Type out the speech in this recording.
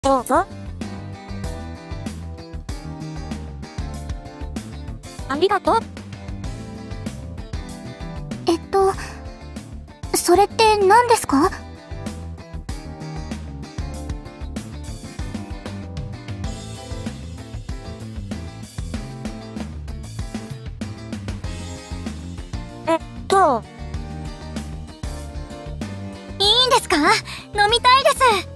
どうぞ。ありがとう。 それって何ですか？ えっと、 いいんですか？飲みたいです。